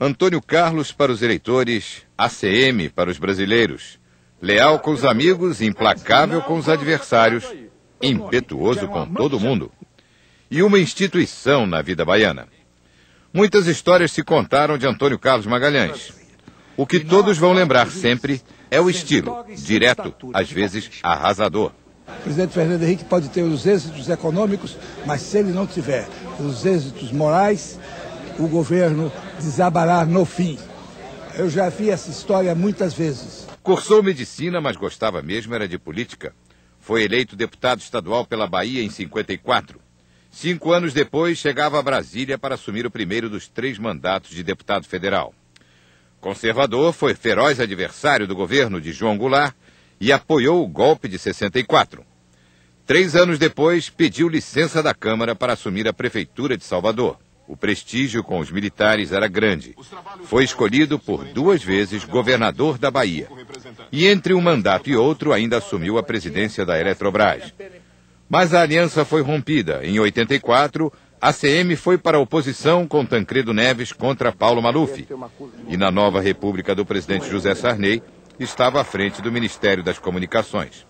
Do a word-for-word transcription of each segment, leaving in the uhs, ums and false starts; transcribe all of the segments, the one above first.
Antônio Carlos para os eleitores, A C M para os brasileiros. Leal com os amigos, implacável com os adversários, impetuoso com todo mundo. E uma instituição na vida baiana. Muitas histórias se contaram de Antônio Carlos Magalhães. O que todos vão lembrar sempre é o estilo, direto, às vezes arrasador. O presidente Fernando Henrique pode ter os êxitos econômicos, mas se ele não tiver os êxitos morais, o governo desabará no fim. Eu já vi essa história muitas vezes. Cursou medicina, mas gostava mesmo era de política. Foi eleito deputado estadual pela Bahia em cinquenta e quatro. Cinco anos depois, chegava a Brasília para assumir o primeiro dos três mandatos de deputado federal. Conservador, foi feroz adversário do governo de João Goulart e apoiou o golpe de sessenta e quatro. Três anos depois, pediu licença da Câmara para assumir a Prefeitura de Salvador. O prestígio com os militares era grande. Foi escolhido por duas vezes governador da Bahia. E entre um mandato e outro ainda assumiu a presidência da Eletrobras. Mas a aliança foi rompida. Em oitenta e quatro, a C M foi para a oposição com Tancredo Neves contra Paulo Maluf. E na nova República do presidente José Sarney, estava à frente do Ministério das Comunicações.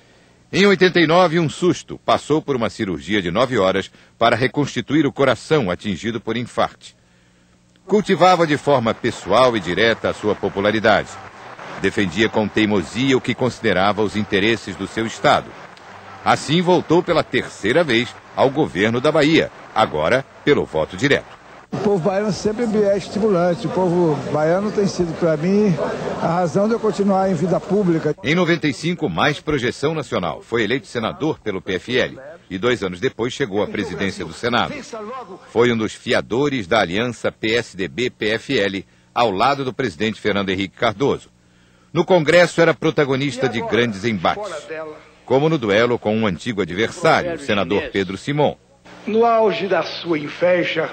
Em oitenta e nove, um susto. Passou por uma cirurgia de nove horas para reconstituir o coração atingido por infarte. Cultivava de forma pessoal e direta a sua popularidade. Defendia com teimosia o que considerava os interesses do seu Estado. Assim voltou pela terceira vez ao governo da Bahia, agora pelo voto direto. O povo baiano sempre é estimulante. O povo baiano tem sido, para mim, a razão de eu continuar em vida pública. Em noventa e cinco, mais projeção nacional. Foi eleito senador pelo P F L e dois anos depois chegou à presidência do Senado. Foi um dos fiadores da aliança P S D B P F L ao lado do presidente Fernando Henrique Cardoso. No Congresso era protagonista de grandes embates, como no duelo com um antigo adversário, o senador Pedro Simon. No auge da sua inveja,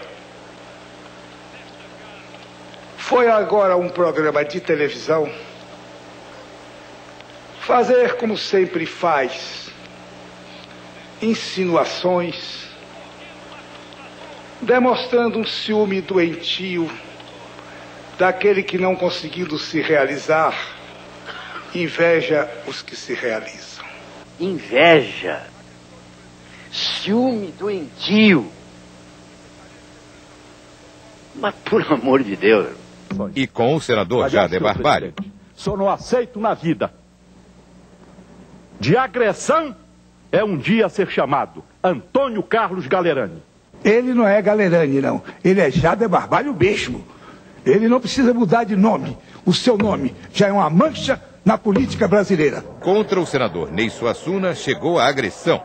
foi agora um programa de televisão fazer como sempre faz, insinuações, demonstrando um ciúme doentio daquele que não conseguindo se realizar, inveja os que se realizam. Inveja, ciúme doentio. Mas por amor de Deus. E com o senador Jader Barbalho. Só não aceito na vida. De agressão é um dia a ser chamado Antônio Carlos Galerani. Ele não é Galerani, não. Ele é Jader Barbalho mesmo. Ele não precisa mudar de nome. O seu nome já é uma mancha na política brasileira. Contra o senador Ney Suassuna chegou a agressão.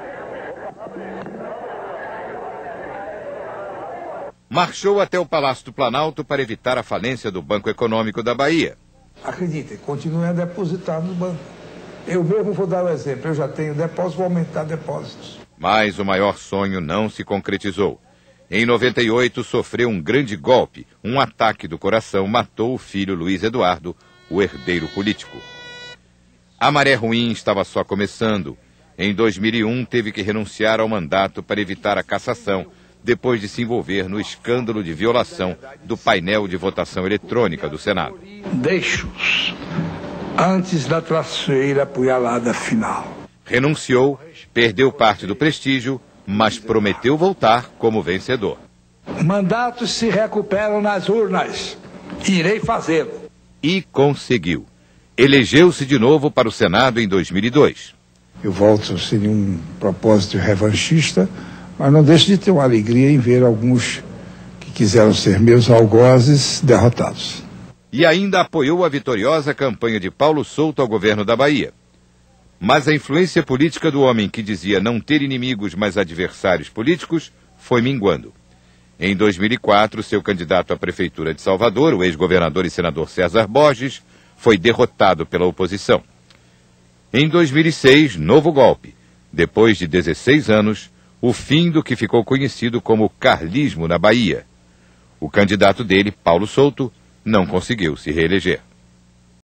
Marchou até o Palácio do Planalto para evitar a falência do Banco Econômico da Bahia. Acreditem, continuem a depositar no banco. Eu mesmo vou dar o exemplo. Eu já tenho depósito, vou aumentar depósitos. Mas o maior sonho não se concretizou. Em noventa e oito, sofreu um grande golpe. Um ataque do coração matou o filho Luiz Eduardo, o herdeiro político. A maré ruim estava só começando. Em dois mil e um, teve que renunciar ao mandato para evitar a cassação, depois de se envolver no escândalo de violação do painel de votação eletrônica do Senado. Deixos antes da traiçoeira apunhalada final. Renunciou, perdeu parte do prestígio, mas prometeu voltar como vencedor. Mandatos se recuperam nas urnas. Irei fazê-lo. E conseguiu. Elegeu-se de novo para o Senado em dois mil e dois. Eu volto sem nenhum propósito revanchista, mas não deixo de ter uma alegria em ver alguns que quiseram ser meus algozes derrotados. E ainda apoiou a vitoriosa campanha de Paulo Souto ao governo da Bahia. Mas a influência política do homem que dizia não ter inimigos, mas adversários políticos, foi minguando. Em dois mil e quatro, seu candidato à prefeitura de Salvador, o ex-governador e senador César Borges, foi derrotado pela oposição. Em dois mil e seis, novo golpe. Depois de dezesseis anos, o fim do que ficou conhecido como carlismo na Bahia. O candidato dele, Paulo Souto, não conseguiu se reeleger.